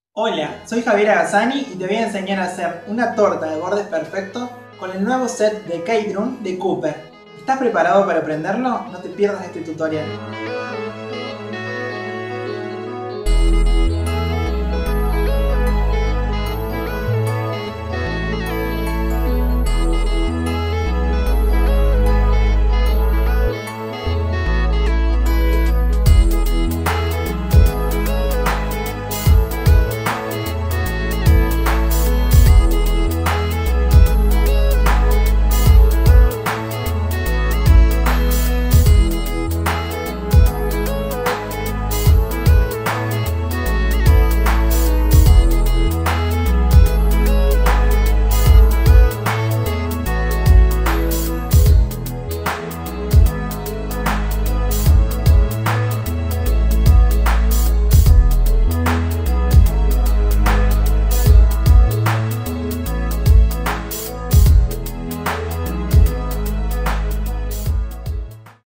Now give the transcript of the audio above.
Hola, soy Javier Agazzani y te voy a enseñar a hacer una torta de bordes perfectos con el nuevo set de Cake Room de Cooper. ¿Estás preparado para aprenderlo? No te pierdas este tutorial.